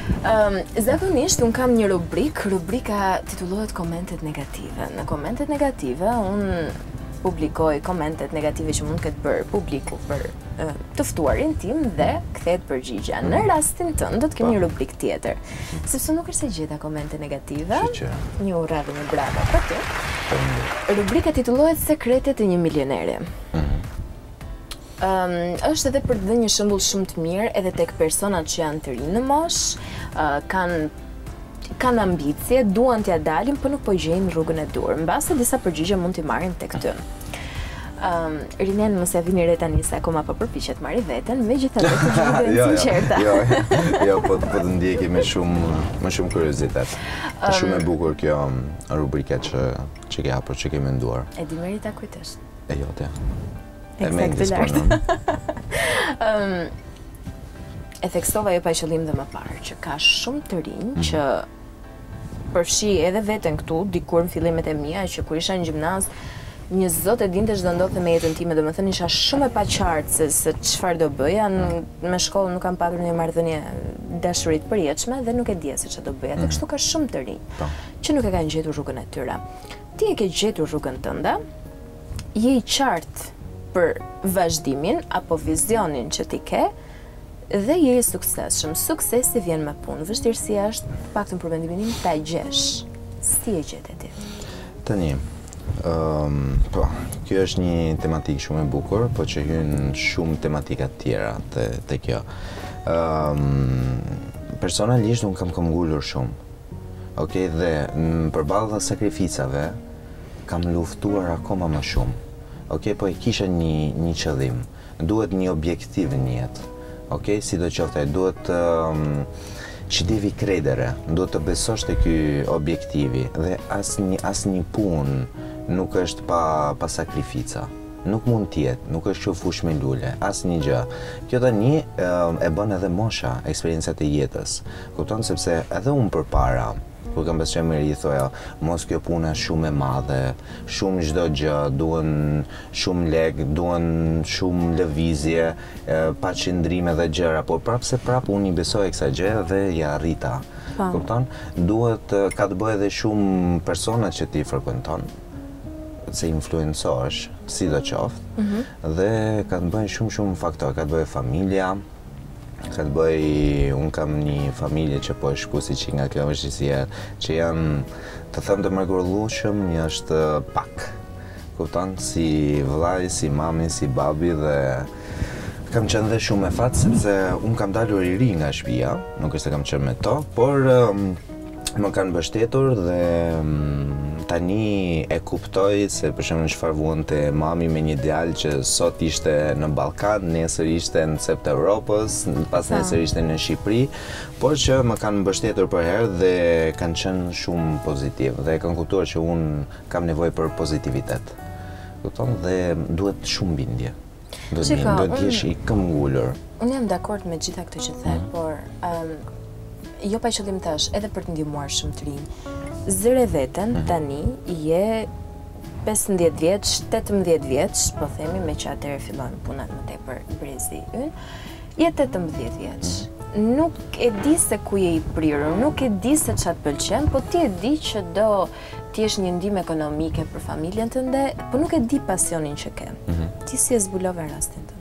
Zakonisht unë kam një rubrika titullohet komentet negative. Në komentet negative unë publikoj komentet negative që mund këtë bërë publiku për të ftuarin tim dhe kthehet përgjigja. Në rastin tënd do të kemi një rubrik tjetër. Sepse nuk është se gjeta komente negative. Një urrë dhe një bravo për ty. Rubrika titullohet Sekretet e një milioneri. Është edhe për të dhënë një shembull shumë të mirë edhe tek personat që janë të rinë në moshë, kanë ambicie, duan t'ja dalin, por nuk po gjejnë rrugën e dur. Mbase disa përgjigje mund t'i marrin tek ty. Rinen mos ja vini re tani se akoma po përpiqet marrë veten, megjithatë të gjejnë të sinqerta. Jo, po të ndjeki me shumë kuriozitet. Është shumë e bukur kjo rubrika që ke hapur, që ke menduar. E di meri ta kujtosh. E jote. Eksakt. E theksova jo pa qëllim dhe më parë, që ka shumë të rinj që përfshi edhe veten këtu, dikur në fillimet e mia, që kur isha në gjimnaz, një zot e dinte ç'do ndodhte me jetën time, domethënë isha shumë e paqartë se çfarë do bëja, me shkollë nuk kam patur një marrëdhënie dashuri të përjetshme dhe nuk e dija se ç'do bëja. Dhe kështu ka shumë të rinj që nuk e kanë gjetur rrugën e tyre. Ti e ke gjetur rrugën tënde, je i qartë për vazhdimin apo vizionin që ti ke dhe je i suksesshëm. Suksesi vjen me punë, vështirësia është, paktën për mendimin tim, ta gjesh. Si e gjetë ti? Tani, po, kjo është një tematikë shumë e bukur, po që hyn shumë tematika të tjera te kjo. Personalisht unë kam ngulur shumë. Okej, dhe përballë sakrificave kam luftuar akoma më shumë. Okej, po e kisha një qëllim. Duhet një objektiv në jetë. Okej, sidoqoftë duhet që devi kredere, duhet të besosh te ky objektivi dhe asnjë punë nuk është pa sakrifica. Nuk mund t'jetë, nuk është që fush me lule, asnjë gjë. Kjo tani e bën edhe mosha, eksperiencat e jetës. Kupton, sepse edhe unë përpara, kur kam pas qenë i thoja, mos kjo puna shumë e madhe, shumë çdo gjë, duhen shumë lek, duhen shumë lëvizje, pa qëndrime dhe gjëra, por prap unë i besoj kësaj gjë dhe ja arrita. Kupton? Ka të bëjë edhe shumë persona që ti frekuenton, se influencohesh, sidoqoftë, dhe ka të bëjë shumë faktorë, ka të bëjë familja, ka të bëj, unë kam një familje që po e shkusi që nga kjo vështirësia, që janë, të them të mrekullueshëm, një është pak. Kupton, si vllai, si mami, si babi dhe kam qenë dhe shumë me fat sepse unë kam dalur i ri nga shtëpia, nuk është se kam qenë me to, por më kanë mbështetur dhe tani e kuptoj se për shembull çfarë vuante mami me një djalë që sot ishte në Ballkan, nesër ishte në cep të Europës, pas nesër ishte në Shqipëri, por që më kanë mbështetur për herë dhe kanë qenë shumë pozitiv dhe kanë kuptuar që unë kam nevojë për pozitivitet. Kupton, dhe duhet shumë bindje. Duhet të jesh i këmbgulur. Unë jam dakord me gjitha këto që the, por jo pa qëllim tash, edhe për të ndihmuar shumë të rinj. Zëre veten tani je 15 vjeç, 18 vjeç, po themi, me që atëherë fillojnë punat më tepër brezi ynë. Je 18 vjeç. Nuk e di se ku je i prirur, nuk e di se ç'a të pëlqen, po ti e di që do ti jesh një ndihmë ekonomike për familjen tënde, po nuk e di pasionin që ke. Ti si e zbulove rastin tënd?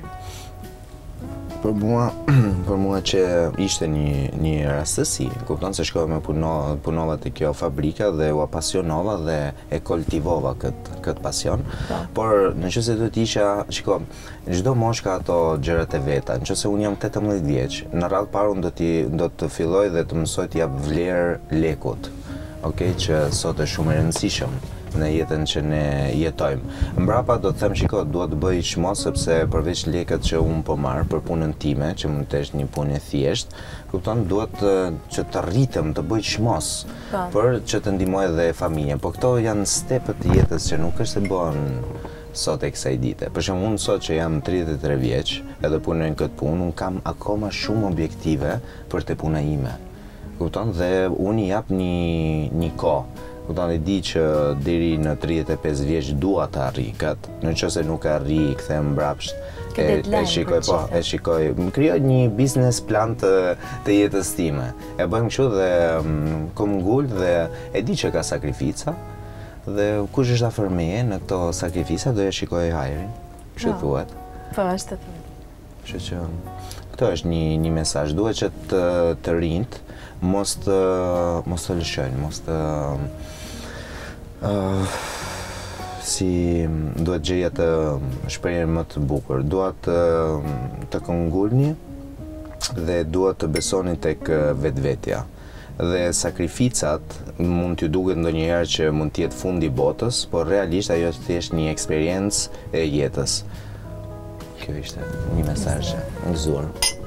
Për mua që ishte një rastësi, kupton se shkova me punova te kjo fabrika dhe u apasionova dhe e kultivova këtë pasion. Por nëse do të isha, shiko, çdo moshë ka ato gjërat e veta. Nëse unë jam 18 vjeç, në radhë parë unë do të filloj dhe të mësoj të jap vlerë lekut. Okej, që sot është shumë e rëndësishëm në jetën që ne jetojmë. Mbrapa do të them, shiko, dua të bëj çmos sepse përveç lekët që unë po marr për punën time, që mund të jesh një punë e thjeshtë, kupton, duhet që të rritem, të bëj çmos për që të ndihmoj edhe familjen. Po këto janë stepët e jetës që nuk është se bëhen sot e kësaj dite. Për shembull, unë sot që jam 33 vjeç, edhe punoj në këtë punë, unë kam akoma shumë objektive për të puna ime. Kupton, dhe unë i jap një kohë. Kupton, e di që deri në 35 vjeç dua të arrij këtë. Nëse nuk e arrij, kthehem mbrapsht deadline shikoj, për po, gjithë. e shikoj. Më krijoj një business plan të jetës time. E bëjmë kështu dhe kom ngul dhe e di që ka sakrifica dhe kush është afër meje në këto sakrifica do e shikoj hajrin. Kështu thuhet. Po, është të thuhet. Kështu që këto është një mesazh. Duhet që të rinjt mos të lëshojnë, mos të si duhet gjeja të shprehjen më të bukur. Duhet të këngulni dhe duhet të besoni tek vetvetja. Dhe sakrificat mund t'ju duket ndonjëherë që mund të jetë fundi i botës, por realisht ajo është thjesht një eksperiencë e jetës. Kjo ishte një mesazh i gëzuar.